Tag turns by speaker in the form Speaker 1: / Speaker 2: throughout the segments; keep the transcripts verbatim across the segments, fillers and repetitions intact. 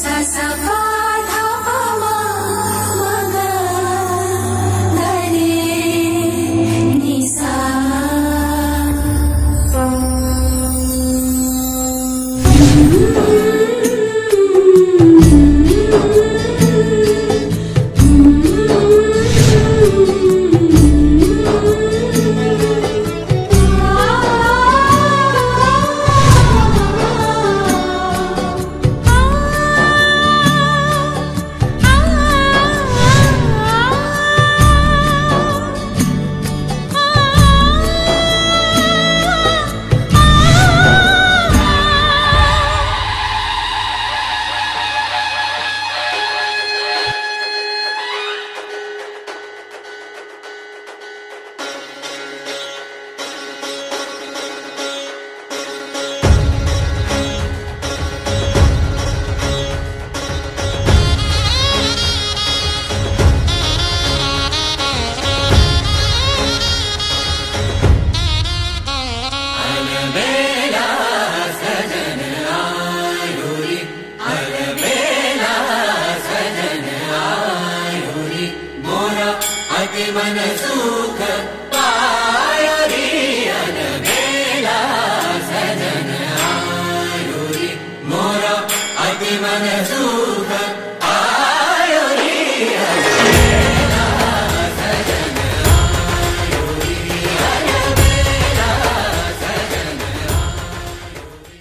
Speaker 1: मन सुख पायो रे अनबेला सजन आयो रे मोरा अति मन सुख पायो रे अनबेला सजन आयो रे अनबेला सजन आयो रे।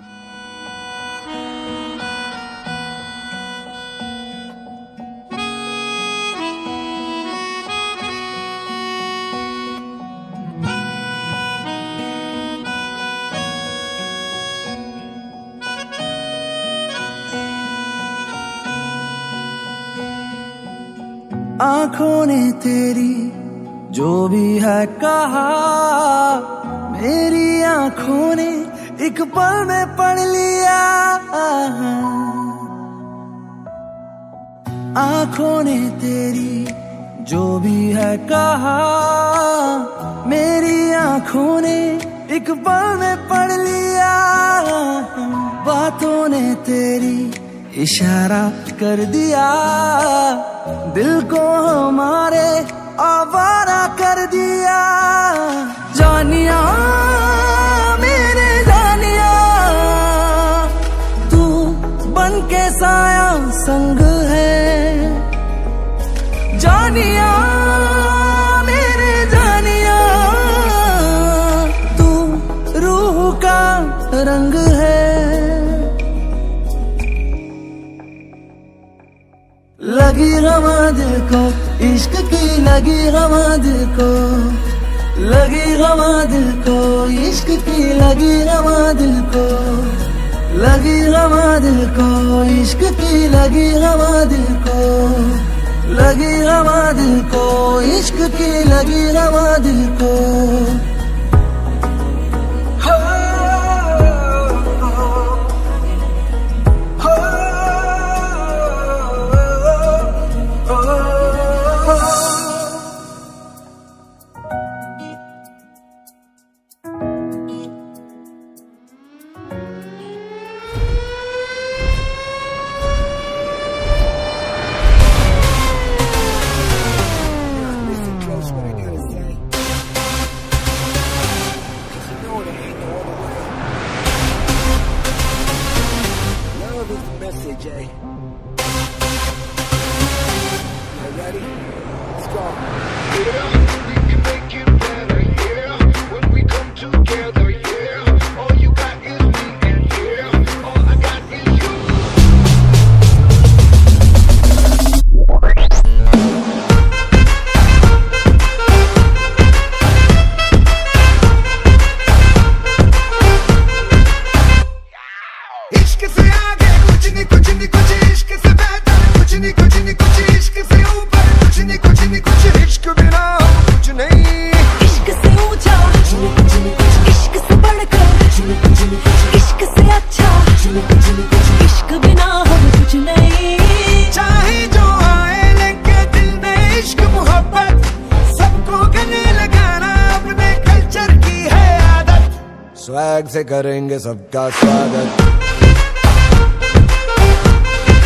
Speaker 2: आंखों ने तेरी जो भी है कहा, मेरी आंखों ने एक पल में पढ़ लिया। आंखों ने तेरी जो भी है कहा, मेरी आंखों ने एक पल में पढ़ लिया। बातों ने तेरी इशारा कर दिया, दिल को हमारे आवारा कर दिया। जानिया मेरे जानिया, तू बन के साया संग है। जानिया मेरे जानिया, तू रूह का रंग है। लगी गमा दिल को इश्क की, लगी गमा दिल को, लगी गमा दिल को इश्क की, लगी गमा दिल को, लगी गमा दिल को इश्क की, लगी गमा दिल को, लगी गमा दिल को इश्क की, लगी गमा दिल को।
Speaker 3: स्वैग से करेंगे सबका स्वागत।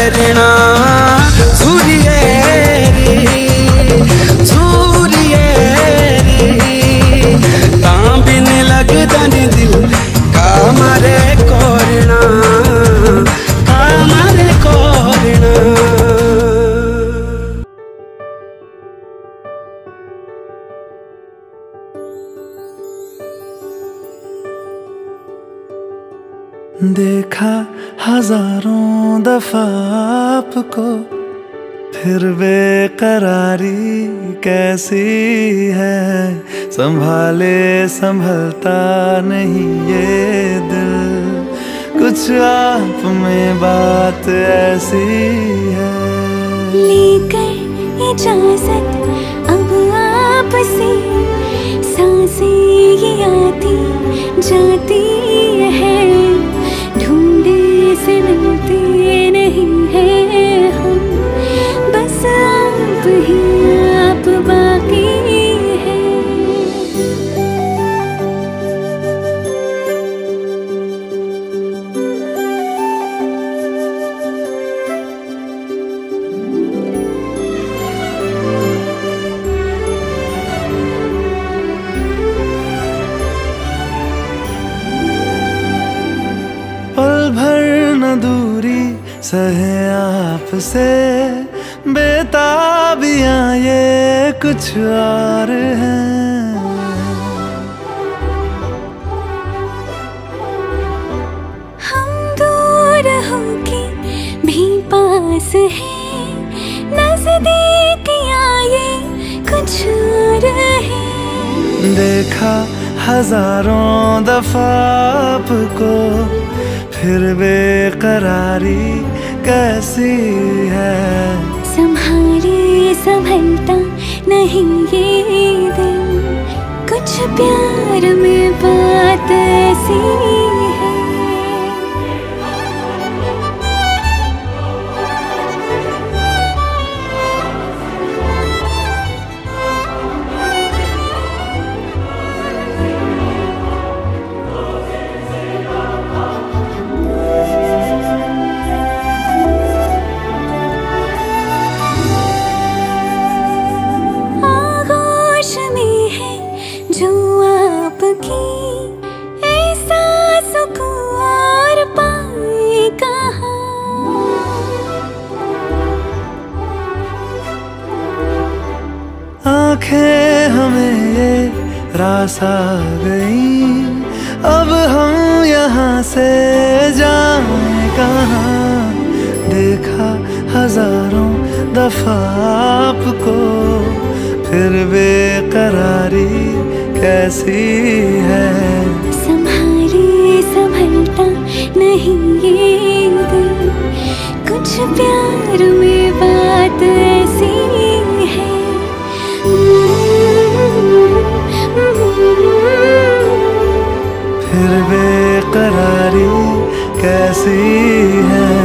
Speaker 2: ऋणा सूर्येरी सूर्येरी तां बिन लगदा नी दिल का मारे कोरना का मारे कोरना। देखा हजारों दफा आपको फिर बेकरारी कैसी है, संभाले संभलता नहीं ये दिल, कुछ आप में बात ऐसी है।
Speaker 3: लेकर इजाजत अब आपसे सांसें ये आती जाती है, ढूंढे से मिलते नहीं है हम, बस आप ही आप बाकी है।
Speaker 2: पल भर न दूरी सहे आपसे, बेताबियां ये कुछ और हैं।
Speaker 3: हम दूर होके भी पास हैं, नजदीकियां ये कुछ और है।
Speaker 2: देखा हजारों दफा आपको फिर बेकरारी कैसी है,
Speaker 3: संभाले संभलता नहीं ये दिल, कुछ प्यार में बात ऐसी है। जो आपकी ऐसा सुकून और पाए कहाँ,
Speaker 2: आंखें हमें ये रास आ गई, अब हम यहाँ से जाएं कहाँ। देखा हजारों दफा आपको फिर बेकरारी कैसी है,
Speaker 3: संभाले संभलता नहीं ये दिल, कुछ प्यार में बात ऐसी है।
Speaker 2: फिर बेकरारी कैसी है।